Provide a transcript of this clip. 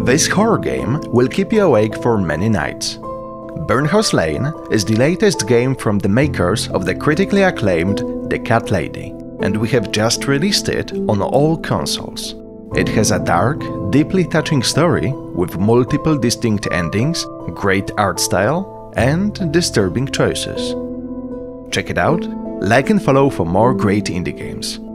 This horror game will keep you awake for many nights. Burnhouse Lane is the latest game from the makers of the critically acclaimed The Cat Lady, and we have just released it on all consoles. It has a dark, deeply touching story with multiple distinct endings, great art style, and disturbing choices. Check it out, like and follow for more great indie games.